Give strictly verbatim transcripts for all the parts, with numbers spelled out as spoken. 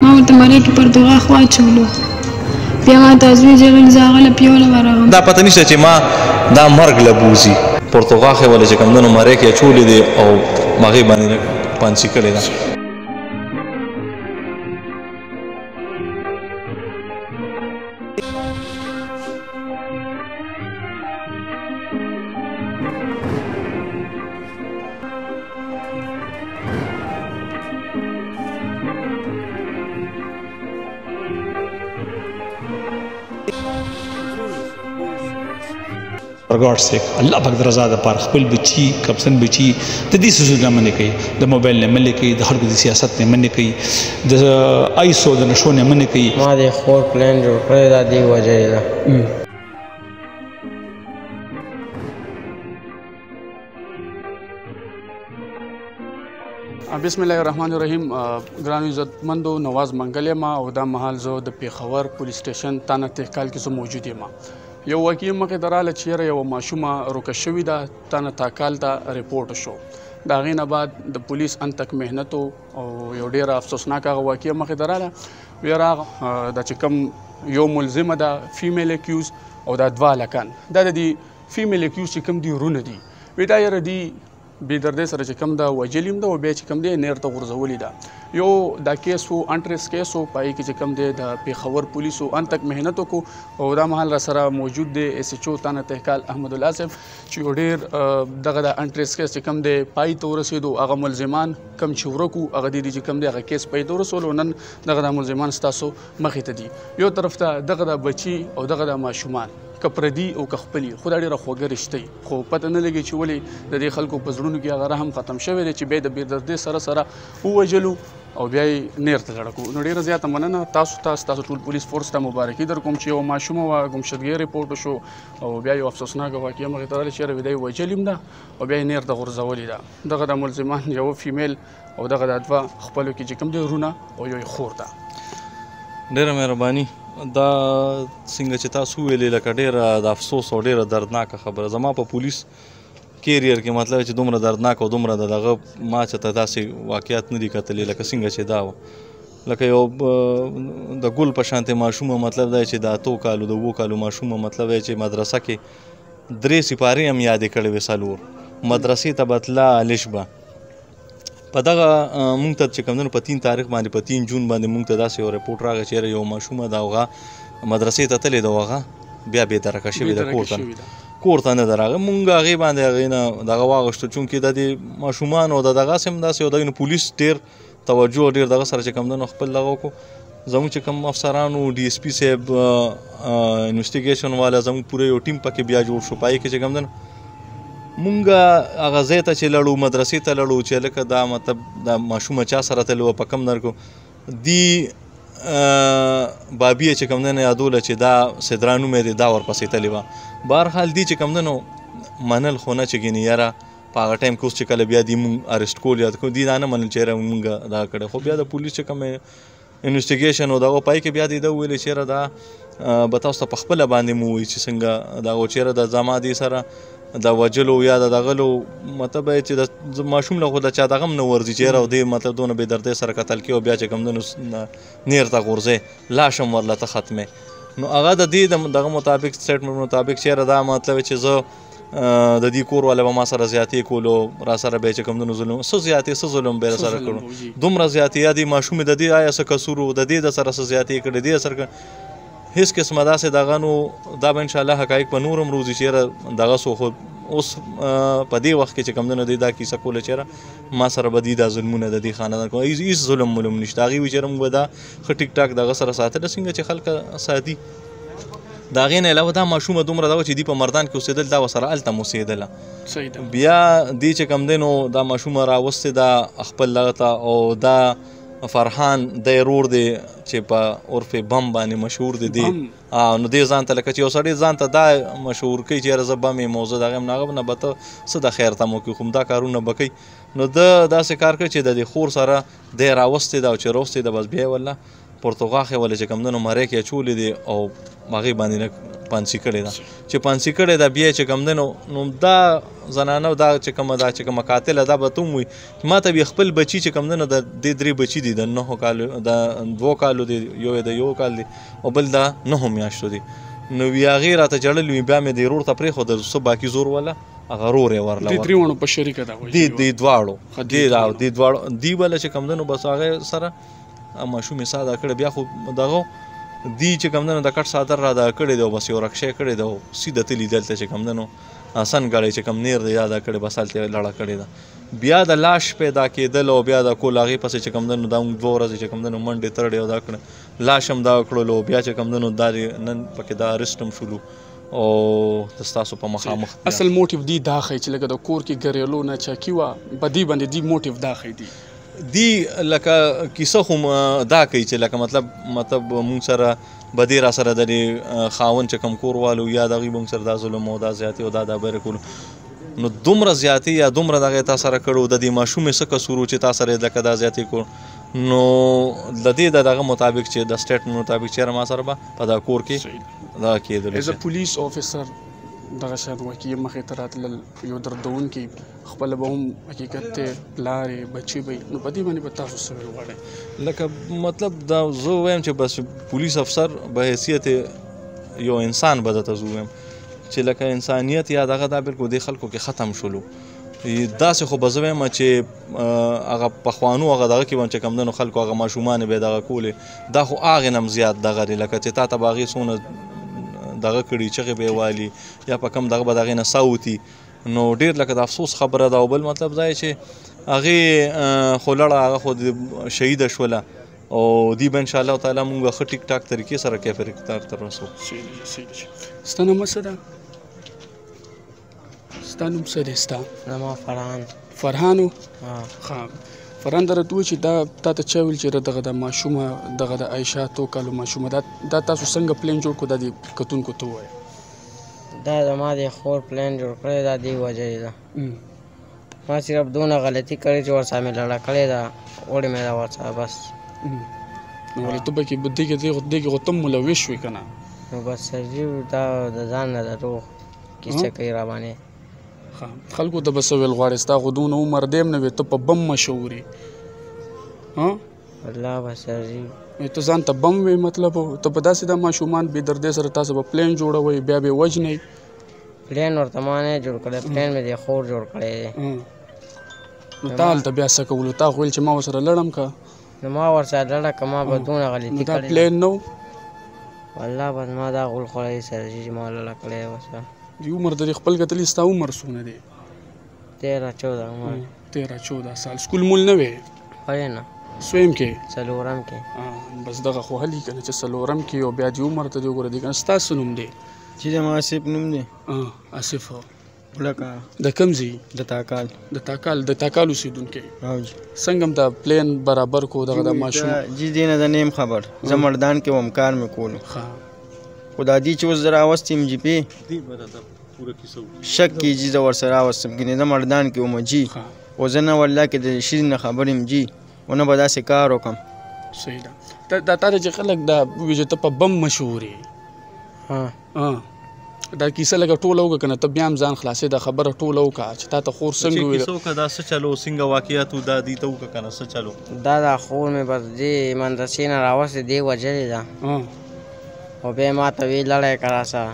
ما ورته مرۍ کې پر دوغاښ واچولو، بیا ما ته ازویج ویل زه هغه له پیوله ورغلم. دا پته نشته چې ما دا مرګ له بوځي. پرتوغاښ یې ولې چې کوم دی نو مرۍ کې اچولې دی او هغې باندې پانسي کړې ده. For God's sake, الله پاک د رضا دپاره خپل بچي کپسن بچي د دې څیزونو نه منې کوي، د موبایل نه منې کوي، د خلکو د سیاست نه منې کوي، د ایسو د نشو نه منې کوي. ما د خور پلان جوړ کړی دا دې وجلې ده. بسم الله الرحمن الرحیم. ګرانو عزتمندو، نواز منګل یم او دا مهال زه د پیښور پولیس سټیشن تانه تحقیقال کې زه موجود یم. یو واقعي مخې ته راغله چې یاره یوه ماشومه روکه شوې ده، تانه تاکال ته ریپورټ شو. د هغې نه بعد د پولیس انتک محنتو او یو ډېره افسوسناک هغه واقعه مخې ته راغله. ویاره دا چې کوم یو ملزمه ده فیمیل اکیوز او دا دوه هلکان، دا د دې فیمیل اکیوز چې کوم دي ورونه دي، وی دا یاره دي بې دردۍ سره چې کوم ده وجلي هم ده او بیا چې کوم دی نیر ته غورځولي ده. یو دا کیس و انټریس کیس و، په هغې کې چې کوم دی د پیښور پولیسو انتک محنت وکړو او دا مهال را سره موجود دی ایس ایچ او تانه تحقیقال احمد الله صاحب چې یو ډېر دغه د انټریس کیس چې کوم دی پای ته ورسېدو. هغه ملزمان کم چې ورک وو هغه دي چې کوم دی هغه کیس پای ته ورسولو. نن دغه د ملزمان ستاسو مخې ته دي. یو طرف ته دغه د بچي او دغه د ماشومان که پردي او که خپلي، خو دا ډېره خوږه رشته وي، خو پته نه لګي چې ولې د دې خلکو په زړونو کې هغه رحم ختم شوی دی چې بیا د بېدردۍ سره سره ووژلو او بیا یې نیر ته لړه کړو. نو ډېره زیاته مننه تاسو ته، ستاسو ټول پولیس فورس ته مبارکي در کوم چې یو ماشومه وه ګمشدګۍ ریپورټ شو او بیا یو افسوسناکه واقعه مخې ته راغله چې یاره ویده یې وژلې هم ده او بیا یې نیر ته غورځولې ده. دغه د ملزمان یوه فیمیل او دغه د دوه خپلو کې چې کوم دی ورونه او یو یې خور ده. ډېره مهرباني. دا څنګه چې تاسو وویلې لکه ډېره د افسوس او ډېره دردناکه خبره. زما په پولیس کیریر کې مطلب چې دومره دردناک او دومره د دغه ما چې ته داسې واقعیت نه دي کتلي لکه څنګه چې دا وه. لکه یو د ګل په شانتې ماشومه مطلب دی چې د اتو کالو د اوو کالو ماشومه مطلب دی چې مدرسه کې درې سپارې هم یادې کړې وې، څلور مدرسې ته به تله الش به په دغه مونږ ته چې کوم دی نو په تین تاریخ باندې په تین جون باندې مونږ ته داسې یو ریپورټ راغی چې یاره یو ماشومه ده هغه مدرسې ته تلې ده او هغه بیا بېدرکه شوې ده، کور ته کور ته نه ده راغی. مونږ هغې باندې هغې نه دغه واغوښتو چونکې د دې ماشومانو د دغسې هم داسې یو دی نو پولیس ډېر توجه ډېر دغه سره چې کوم دی نو خپل دغه وکړو. زموږ چې کوم افسرانو ډي ایس پي صاحب انویسټیګیشن والا زموږ پوره یو ټیم پکې بیا جوړ شو. په هغې کې چې کوم دی نو مونږ هغه ځای ته چې لړو مدرسې ته لړو چې هلکه دا مطلب دا ماشومه چا سره تلې وه په کم نرکو دي بابیه چې کوم دی نو یادوله چې دا سدرا نوم یې دی دا ورپسې تلې وه. بهرحال دي چې کوم دی نو منل خو نه چې ګینې یاره په هغه ټایم کې اوس چې کله بیا دي مونږ اریسټ کول یاد کړو دي دا نه منل چې یاره مونږ دا کړی. خو بیا د پولیس چې کوم انویسټیګیشن او دغه پای کې بیا دې ده وویلې چې یاره دا به تاسو ته په خپله باندې مو ووایي چې څنګه دغه چې یاره د زما دې سره د وجلو یا د دغلو مطلب چې د ماشوم له خو د چا دغه هم نه ورځي چې یاره دې مطلب دونه بې دردۍ سره کتل کړي او بیا چې کوم دی نو نیر ته غورځې لاش هم ورله ته ختمې. نو هغه د دې دغه مطابق سټیټمنټ مطابق چې یاره دا مطلب چې زه د دې کور والا به ما سره زیاتې کولو را سره به چې کوم دی نو ظلم څه زیاتې څه ظلم به را سره کړو دومره زیاتې یا دې ماشومې د دې آیا څه قصور و د دې د سره څه زیاتې کړې دې سره هیڅ قسمه داسې دغه نو دا به انشاءالله حقایق په نور هم روزي چې یاره دغه سو خو اوس په دې وخت کې چې کوم دی نو دی دا کیسه کوله چې یاره ما سره به دي دا ظلمونه د دې خاندان کوم هېڅ ظلم ملم نشته. هغې وایي چې یاره موږ به دا ښه ټیک ټاک دغه سره ساتله څنګه چې خلک ساتي. د هغې نه علاوه دا ماشومه دومره ده چې دي په مردان کې اوسېدل دا ورسره هلته م اوسېدله. بیا دې چې کوم دی نو دا ماشومه راوستې ده خپل دغه ته او دا فرحان دی ورور دی چې په عرف بم باندې مشهور دی دی نو دې ځان ته لکه چې یو سړی ځان ته دا مشهور کوي چې یاره زه بم یم او زه دغه یم نو هغه نه به ته څه د خیر تمه وکړي خو دا کارونه به کوي. نو ده داسې کار کوي چې د دې خور سره دی راوستې ده او چې راوستې ده بس بیا یې والله پرتوغاښ یې ولې چې کوم دی نو مرۍ کې اچولې دي او هغې باندې پانسي کړې ده چې پانسي کړې ده بیا چې کوم دی نو نو دا زنانه دا چې کومه دا چې کومه قاتله دا به ته هم وایي ما ته بیا خپل بچي چې کوم دی نو د دې درې بچي دي د نهو کالو د دوو کالو دی یو یې د یو کال دی او بل د نهو میاشتو دی نو وی هغې راته جړل وي بیا مې د ورور ته پرېښوده څه باقي زور وله هغه رور یې ورله دې درېواړو په شریکه ده دې دې دواړو دې دې دواړو دې بله چې کوم دی نو بس هغې سره ماشوم یې ساده کړی بیا خو دغه دی چې کوم دی نو د کټ څادر را دا کړی دی او بس یو رکشه یې کړی دی او سیده تلي دلته چې کوم دی نو آسن ګړی چې کوم نیر دی یا دا کړی بس هلته یې لړه کړې ده بیا د لاش پیدا کېدل او بیا د کول هغې پسې چې کوم دی نو دا موږ دوه ورځې چې کوم دی نو منډې ترړې او دا کړه لاش هم دا کړلو بیا چې کوم دی نو دا نن پکې دا ارسټ هم شولو او د ستاسو په مخامخ اصل موټیو دی دا ښیي چې لکه د کور کې ګریلو نه چاکي وه په دې باندې دی موټیو دا ښیي دی دی لکه کیسه خو دا کوي چې لکه مطلب مطلب مونږ سره به دې را سره د دې خاوند چې کوم کور والو یا د هغوی مونږ سره دا ظلم او دا زیاتې او دا دا بیره کولو نو دومره زیاتې یا دومره دغه تا سره کړو د دې ماشومې څه قصور و چې تا سره یې لکه دا زیاتې کړو نو د دې د دغه مطابق چې د سټیټ مطابق چېرې ما سره به په دا کور کې دا کېدلو ایز ا پولیس آفیسر دغه شاید واقعي مخې ته راتلل یو دردونکي خپله به هم حقیقت دی پلارې بچي به نو په دې باندې به تاسو څه وغواړئ لکه مطلب دا زه وایم چې بس پولیس افسر به حیثیت یو انسان به درته زه وایم چې لکه انسانیت یا دغه دا بالکل دې خلکو کې ختم شولو داسې خو به زه وایم چې هغه پخوانو هغه دغه کې به چې کوم دی نو خلکو هغه ماشومان به یې دغه کولې دا خو هغې نه هم زیات دغه دی لکه چې تا ته به هغې څونه دغه کړي چغې به یې والي یا په کم دغه به د هغې نه ساوتي نو ډېر لکه د افسوس خبره ده او بل مطلب دا چې هغې خو لړه هغه خو شهیده شوله او دی به انشاءالله تعالی مونږ ښه ټیک ټاک طریقې سره کیفر اقتدار ته رسو ستا نوم څه ده ستا نوم څه دی ستا زما فرحان فرحانو ښه فرحان دا راته ووایه چې دا تا ته چا ویل چې دغه د ماشومه دغه د عایشه اتو کالو ماشومه دا دا تاسو څنګه پلان جوړ کړو دا دې کتونکو ته ووایه دا زما د خور پلان جوړ کړی دا دې وجه ده ما صرف دونه غلطي کړې چې ورسره مې لړه کړې ده وړې مې ده ورسره بس نو ولې ته به کې دې کې دې کې خو ته ملوث شوې که نه نو بس سرجي دا د ځان نه د روغ کیسه کوي را باندې خلکو ته به څه ویل غواړې ستا خو دونه عمر دی هم نه وي ته په بم مشهور یې والله به سرجي ته ځان ته بم وې مطلب ته په داسې دا ماشومان بې دردۍ سره تاسو به پلان جوړوئ بیا به یې وژنئ پلان ورته ما نه جوړ کړی پلان مې د خور جوړ کړی دی نو تا هلته بیا څه کولو تا خو ویل چې ما ورسره لړم که نو ما ورسره لړه که ما به دونه غلطي دا کړې پلان نه و والله بس ما دا غول خوړی سرجي چې ما لړه کړی ورسره دی عمر د خپل کتلی ستا عمر څونه دی تیرہ چودہ عمر تیرہ چودہ سال سکول مول نه وې وایې نه سویم کې څلورم کې بس دغه خو هلي که نه چې څلورم کې او بیا دې عمر ته دې وګوره دی که نه ستا څه نوم دی چې زما آصف نوم دی آصف لکه د کوم ځای د تاکال د تاکال د تاکال اوسېدونکی راوجي څنګه هم دا پلان برابر کو دغه د ماشوم جی دی نه د نیم خبر زه مردان کې وم کار مې کولو خو دا دی چې اوس زه راوستیم جي پی شک کېږي زه ورسره راوستم ګینې زه مردان کې وم جي او زه نه والله کې د شي نه خبر یم جي او نه به داسې کار وکړم صحیح ده دا تا ته چې خلک دا وایي چې ته په بم مشهور یې ها دا کیسه لکه ټوله وکړه که نه ته بیا هم ځان خلاصې دا خبره ټوله وکړه چې تا ته خور څنګه وویل کیسه وکړه دا څه چلو څنګه واقعیت و دا دې ته وکړه که نه څه چلو دا دا خور مې بس دې مدرسې نه راوستې دې وجلې ده او بیا ما ته وی لړی که راسره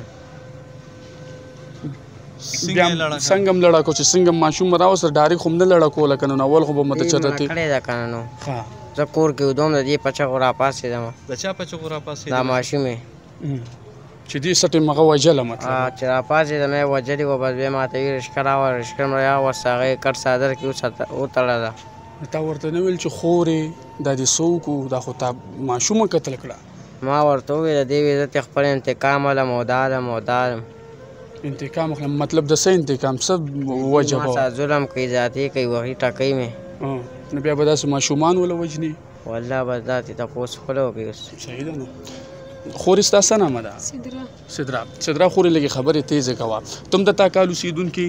بیا څنګه هم لړه کو چې څنګه هم ماشوم راوسته ډایرکټ خو هم نه لړه کوله که نه اول خو به مو ته چېرته تېر کړې ده که نه نو زه کور کې ودوم د دې په چغو راپاڅېدم د چا په چغو راپاڅېدې دا ماشوم یې چې دې څه ټیم هغه وژله مطلب چې راپاڅېدم یې وژلې وه بس بیا ما ته وي رشکه راوړه رشکه مې راوسته هغه یې کټ څادر کې وتړله تا ورته نه ویل چې خورې دا دې څه وکړو دا خو تا ماشومه قتل کړه ما ورته وویل د دې وې زه تې خپل انتقام علم او دا علم او دا علم انتقام اخلم مطلب د څه انتقام څه وجه به ما سره ظلم کوي ذاتي کوي وغي ټکوي مې نو بیا به داسې ماشومان وله وژني والله بس دا تې تپوس خپله وکړي اوس صحیح ده نو خورې ستا څه نامه ده سدرا سدرا خورې لږې خبرې تیزې کوه ته هم د تا کال اوسېدونکي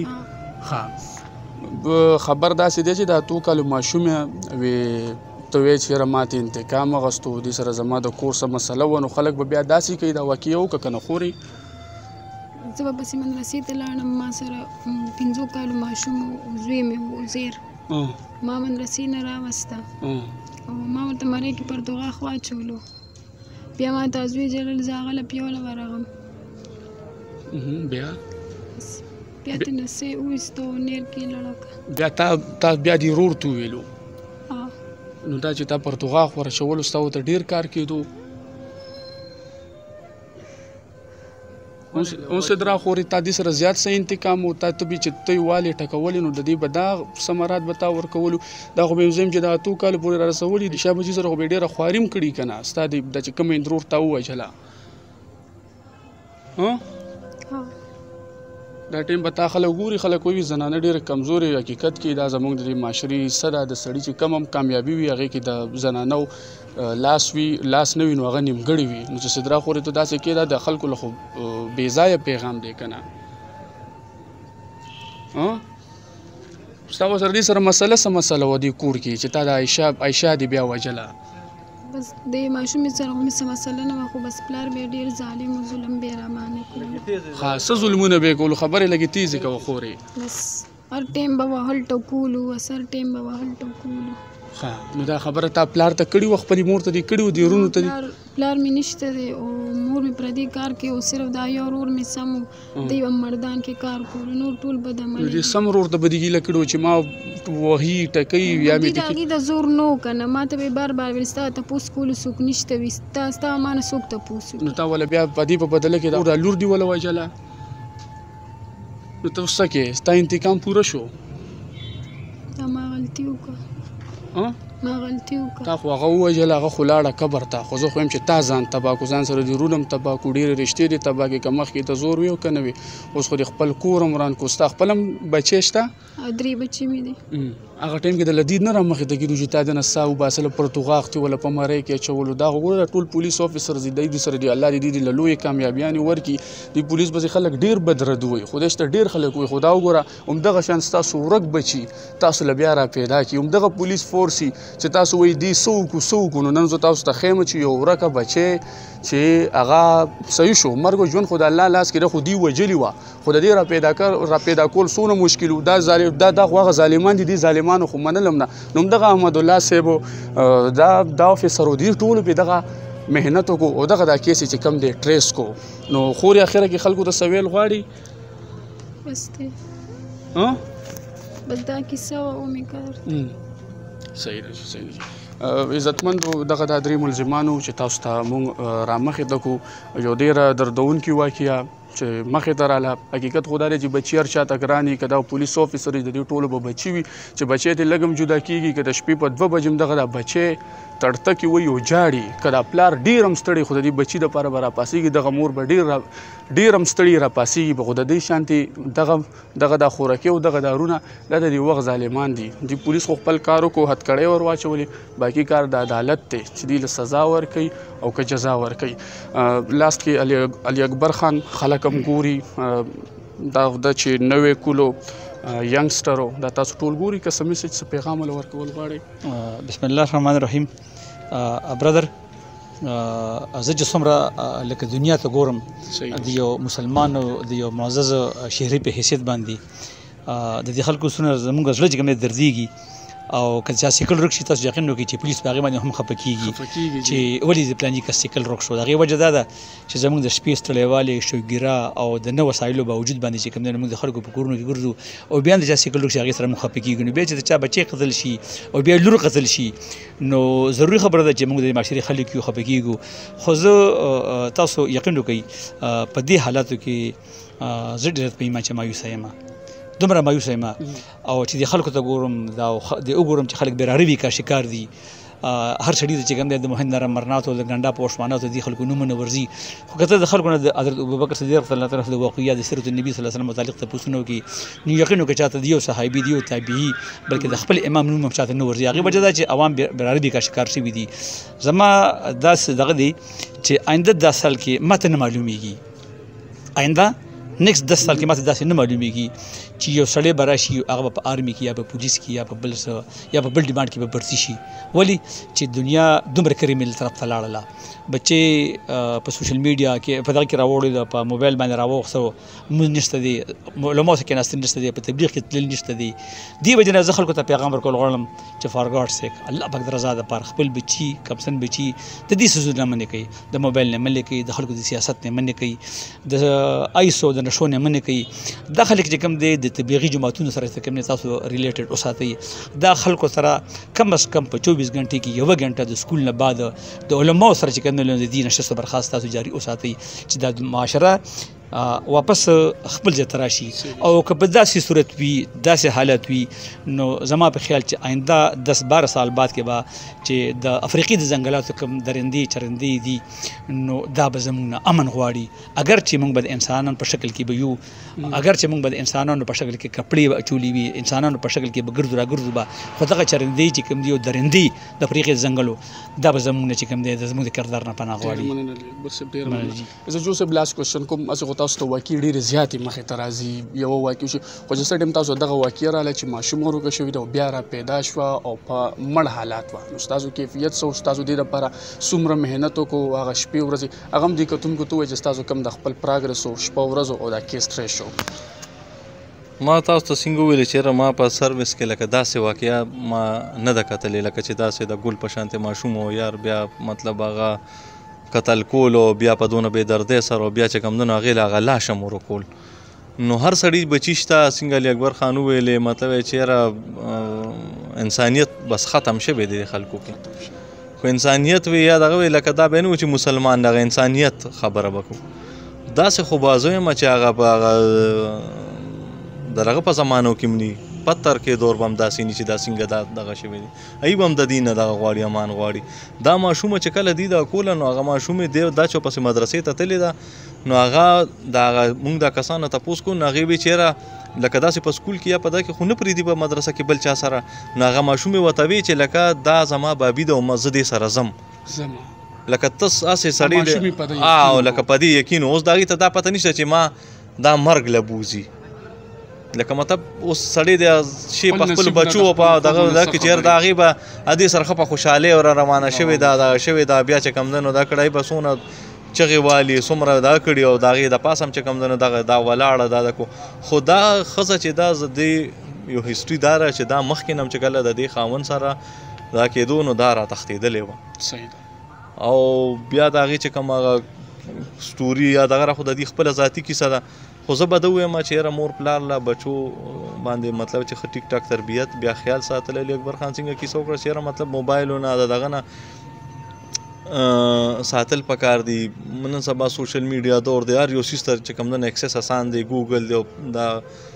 ښه خبر داسې دی چې دا اتو کالو ماشوم وې ته وایې چې یاره ما ته انتقام اخیستو دې سره زما د کور څه مسله وه نو خلک به بیا داسې کوي دا واقعه وکړه که نه خورې زه به پسې مدرسې ته لاړم. ما سره پنځو کالو ماشوم و، زوی مې و زیر. ما مدرسې نه راوسته او ما ورته مرۍ کې پرتوغاښ واچولو. بیا ما ته زوی جلل زه هغه له پیوله ورغم. بیا بیا ترې نه سې وویسته او نیر کې یې لړکه. بیا تا تا بیا دې ورور ته وویلو ها نو دا چې تا پرتوغاښ ورچولو ستا ورته ډېر کار کېدو. اوس درا خورې تا دې سره زیات څه انتقام و تا ته به چې ته یې والې ټکولې نو د دې به دا ثمرات به تا ورکولو. دا خو به یې وزیم چې دا اتو کالو پورې را رسولي د شاه بچي سره خو به یې ډېره خواري هم کړي که نه ستا د دا چې کومه اندرور تا ووژله دا ټیم به تا خلک ګوري خلک وایي زنانه ډېره کمزورې حقیقت کې دا زموږ د دې معاشري حصه ده د سړي چې کم هم کامیابي وي هغې کې د زنانو لاس وي لاس نه وي نو هغه نیمګړی وي نو چې صدرا خورې ته داسې کېده د خلکو له خو بې ځایه پیغام دی که نه ستا سره دې سره مسله څه مسله وه دې کور کې چې تا د عایشه عایشه دې بیا وژله بس د ماشومې سره خو مې څه مسله نه وه خو بس پلار به یې ډېر ظالم و ظلم به یې رامانه کړل. ښه څه ظلمونه به یې کولو خبرې لږې تیزې کوه خورې بس هر ټایم به وهل ټکولو بس هر ټایم به وهل ټکولو. ښه نو دا خبره تا پلار ته کړې وه خپلې مور ته دې کړې وه دې وروڼو ته پلار مې نشته دی او مور مې پردي کار کوي او صرف دا یو ورور مې سم و دی به مردان کې کار کولو نور ټول بد عمل دې سم ورور ته به دې ګیله کړې وه چې ما وهي ټکوي یا مې د هغې د زور نه و که نه ما ته به یې بار بار ویل ستا تپوس کولو څوک نشته وي ستا ستا ما نه څوک تپوس وکړي. نو تا وله بیا په دې په بدله کې دا لور دې وله وژله نو ته اوس څه کې ستا انتقام پوره شو. دا ما غلطي وکړه ما غلطي وکړه. تا خو هغه ووژله هغه خو لاړه قبر ته خو زه خو یم چې تا ځان تباه کړو ځان سره دې ورور هم تباه کړو ډېرې رشتې دې تباه کړې که مخکې ته زور وي او که نه وي اوس خو دې خپل کور هم وران کړو ستا خپل هم بچی شته درې بچې مې دي. هغه ټایم کې د لدید نه رامخې ته کېدو چې تا د نه سا وباسله پرتوغاښ دې وله په مرۍ کې اچولو دا خو ګوره ټول پولیس افیسرز دي دی سره دي الله دې دې له لویې کامیابیانې ورکړي دې پولیس پسې خلک ډېر بدرد وایي خدای شته ډېر خلک وایي خو دا وګوره همدغه شان ستاسو ورک بچي تاسو له بیا را پیدا کړي همدغه پولیس فورس چې تاسو وایي دې څه وکړو څه وکړو نو نن زه تاسو ته ښیم چې یو ورکه بچی چې هغه صحیح شو مرګ او ژوند خو د الله لاس کې ده خو دوی وژلي وه خو د دې را پیدا را پیدا کول څومره مشکل و دا ظالم دا دا خو هغه ظالمان دي دې ظالمانو خو منلم نه نو همدغه احمدالله صاحب دا دا افیسر و دې ټولو پې دغه محنت وکړو او دغه دا کیس چې کم دی ټریس کو نو خورې اخره کې خلکو ته سویل غواړي بس دی بس دا کیسه وه او مې کار صحیح ده صحیح ده عزتمندو دغه دا درې ملزمانو چې تاسو ته مونږ رامخې ته کړو یو ډېره دردونکې واقعه چې مخې ته راله حقیقت خو دا دی چې بچي هر چاته ګران وي که دا پولیس افیسر د دې ټولو به بچي وي چې بچی ترې لږ هم جدا کېږي که د شپې په دوه بجې هم دغه دا بچی تړتکې وایي او جاړي که دا پلار ډېر هم ستړی خو د دې بچي دپاره به راپاسېږي دغه مور به ډېر ډېر هم ستړي راپاسېږي به خو د دې شانتې دغه دغه دا خوراکي او دغه دارونه دا د دې وخت ظالمان دي دې پولیس خو خپل کار وکړو هتکړۍ ور واچولې باقي کار د عدالت دی چې دوی له سزا ورکوي او که جزا ورکوي لاست کې علي اکبر خان خلک هم ګوري دا د چې نوې کولو ینګسټرو دا تاسو ټول ګوري که څه میسج څه پیغام له ورکول غواړئ بسم الله الرحمن الرحیم برادر زه چې څومره لکه دنیا ته ګورم د یو مسلمان د یو معزز شهري په حیثیت باندې د دې خلکو څونه زموږ زړه چې کوم دی دردېږي او که چا سیکل رک شي تاسو یقین وکړئ چې پولیس په هغې باندې هم خفه کېږي چې ولې د پلاني کس سیکل رک شو د هغې وجه دا ده چې زموږ د شپې ستړیوالی شوګیره او د نه وسایلو باوجود باندې چې کوم دی موږ د خلکو په کورونو کې ګرځو او بیا د چا سیکل رک شي هغې سره موږ خفه کېږو نو بیا چې د چا بچی قتل شي او بیا لور قتل شي نو ضروري خبره ده چې موږ د معاشرې خلک یو خفه کېږو خو زه تاسو یقین وکړئ په دې حالاتو کې زه ډېر په ایمان چې مایوسه یم دومره مایوسه یم او چې د خلکو ته ګورم دا د وګورم چې خلک بېراره وي کا شکار دي هر سړي ته چې کوم دی د مهندر امرناتو د ګنډا په وشماناتو دې خلکو نومونه ورځي خو که ته د خلکو نه د حضرت ابوبکر صدیق رضی الله تعالی د واقعیات د سیرت النبي صلی الله علیه وسلم متعلق تپوسونه وکړي نو یقین وکړه چاته د یو صحابي د یو تابعي بلکې د خپل امام نوم هم چاته نه ورځي هغې وجه دا چې عوام بېراره وي کا شکار شوي دي زما داسې دغه دی چې آینده دا سال کې ماته نه معلومیږي آینده نیکسټ دس سال کې ماته داسې نه معلومیږي چې یو سړی به راشي هغه په آرمي کې یا په پولیس کې یا په بل څه یا په بل ډیمانډ کې به برسي شي. ولې چې دنیا دومره کریمنل طرف ته لاړله. بچې په سوشل میډیا کې په دغه کې راوړی ده، په موبایل باندې راوغوښته، مونځ نشته دی، علماو سره کېناستل نشته دی، په تبلیغ کې تلل نشته دی. دې وجې نه زه خلکو ته پیغام ورکول غواړم چې فار ګاډ سیک الله پاک د رضا دپاره خپل بچي کمسن بچي د دې څیزونو نه منې کوي، د موبایل نه منې کوي، د خلکو د سیاست نه منې کوي، د آیسو د نشو نه منې کوي. دا خلک چې کوم دی د تبلیغي جماعتونو سره چې کوم دی تاسو ریلیټډ وساتئ. دا خلکو سره کم از کم په چوبیس غنټې کې یوه غنټه د سکول نه بعد د علماو سره چې کوم د دې نشستو برخاست تاسو جاري وساتئ چې دا معاشره واپس خپل ځای ته راشي. او که په داسې صورت وي، داسې حالت وي، نو زما په خیال چې آینده دس باره سال بعد کې به چې د افریقي د ځنګلاتو کوم درندې چرندې دي نو دا به زموږ نه امن غواړي. اگر چې موږ به د انسانانو په شکل کې به یو، اگر چې موږ به د انسانانو په شکل کې کپړې به اچولي وي، انسانانو په شکل کې به ګرځو را ګرځو به، خو دغه چرندې چې کوم دي او درندې د افریقي د ځنګلو دا به زموږ نه چې کوم دی زموږ د کردار نه پناه غواړي. زه جو صاحب لاست کوېسچن کوم هسې خو تاسو ته واقعي ډېرې زیاتې مخې ته راځي. یوه واقع شي خو چې څه ټایم تاسو دغه واقعه راغله چې ماشوم ورکه شوې ده او بیا را پیدا شوه او په مړ حالات وه، نو ستاسو کیفیت څه و؟ ستاسو دې دپاره څومره محنت وکړو هغه شپې ورځې؟ هغه هم دې کتونکو ته ووایي چې ستاسو کوم د خپل پراګرس و شپه ورځو او دا کیس ټریس شو. ما تاسو ته څنګه وویلې چې یاره ما په سروس کې لکه داسې واقعه ما نه ده کتلې، لکه چې داسې د ګل په شانتې ماشوم و یار بیا مطلب هغه قتل کول او بیا په دونه بې دردۍ سره او بیا چې کوم دی نو هغې له هغه لاشه مو ورکول. نو هر سړي بچي شته، څنګه علي اکبر خان وویلې، مطلب یې چې یاره انسانیت بس ختم شوی دی خلکو کې. خو انسانیت وي یا دغه وي لکه دا به نه و چې مسلمان دغه انسانیت خبره به کوو. داسې خو بازو یم چې هغه په هغه د هغه په زمانو کې م نه پتر کې دور به هم داسې نه چې دا څنګه دا دغه شوی دی، ای به هم د دې نه دغه غواړي امان غواړي. دا ماشومه چې کله دي دا کوله نو هغه ماشومې دی دا چې پسې مدرسې ته تللې ده نو هغه د هغه مونږ دا کسانو تپوس کوو نو هغې وی چېرې لکه داسې په سکول کې یا په دا کې خو نه پرېږدي په مدرسه کې بل چا سره، نو هغه ماشومې ورته وی چې لکه دا زما بابي ده او زه دې سره ځم، لکه تس هسې سړی دی او لکه په دې یقین. اوس د هغې ته دا پته نشته چې ما دا مرګ له بوځي، لکه مطلب اوس سړی دی شي په خپلو بچو په دغه دا کې چې د هغې به ادې سره ښه په خوشحالۍ ور روانه شوې ده دغه شوې ده، بیا چې کوم دی نو دا کړی به څونه چغې والي څومره دا کړي او د هغې د پاسه هم چې کوم دی نو دغه دا ولاړه دا د خو دا ښځه چې دا دې یو هسټري دا ده چې دا مخکې نه هم چې کله د دې خاوند سره دا کېدو نو دا را تښتېدلې وه او بیا د هغې چې کوم هغه سټوري یا دغه را خو د دې خپله ذاتي کیسه ده. خو زه به ده ووایم چې یاره مور پلار له بچو باندې مطلب چې ښه ټیک ټاک تربیت بیا خیال ساتل. علي اکبر خان څنګه کیسه وکړه چې یاره مطلب موبایلونه د دغه نه ساتل پکار دي. نن سبا سوشل میډیا دور دی، هر یو څیز ته چې کوم دی نه اکسس اسان دی، ګوګل دی او دا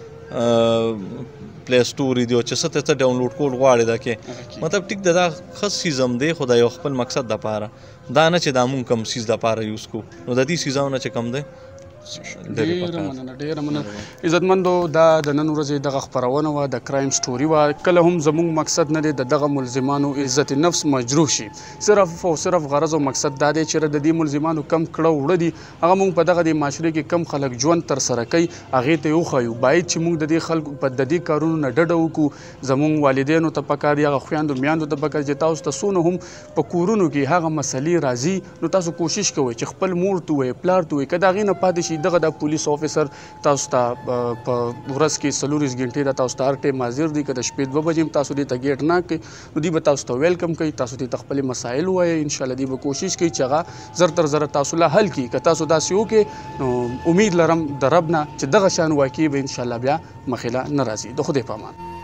پلی سټور دی او چې څه ته څه ډاونلوډ کول غواړې دا کې مطلب ټیک ده دا ښه څیز هم دی، خو دا یو خپل مقصد دپاره دا نه چې دا مونږ کوم څیز دپاره یوز کړو. نو د دې څیزونو چې کوم دی ډېره مننه ډېره مننه عزتمندو. دا د نن ورځې دغه خپرونه وه د کرایم سټوري وه. کله هم زموږ مقصد نه دی د دغه ملزمانو عزت نفس مجروح شي، صرف او صرف غرض او مقصد دا دی چې د دې ملزمانو کم کړه وړه دي هغه موږ په دغه د معاشرې کې کم خلک ژوند ترسره کوي هغې ته یې وښایو. باید چې موږ د دې خلکو په د دې کارونو نه ډډه وکړو. زموږ والدینو ته پکار دي، هغه خویندو میاندو ته پکار چې تاسو ته څونه هم په کورونو کې هغه مسلې راځي نو تاسو کوشش کوئ چې خپل مور ته ووایئ پلار ته ووایئ که د هغې نه پاتې شي دغه د پولیس افیسر تاسو ته په ورځ کې څلوریز غنټې ده تاسو ته هر ټایم حاضر دي، که د شپې دوه بجې هم تاسو دې ته ګیټ نه کړئ نو دوی به تاسو ته ویلکم کوي، تاسو دې ته خپلې مسایل ووایئ، انشاءالله دوی به کوشش کوي چې هغه زر تر زره تاسو له حل کړي. که تاسو داسې وکړئ نو امید لرم د رب نه چې دغه شان واقعې به انشاءالله بیا مخې له نه راځي. د خدای په امان.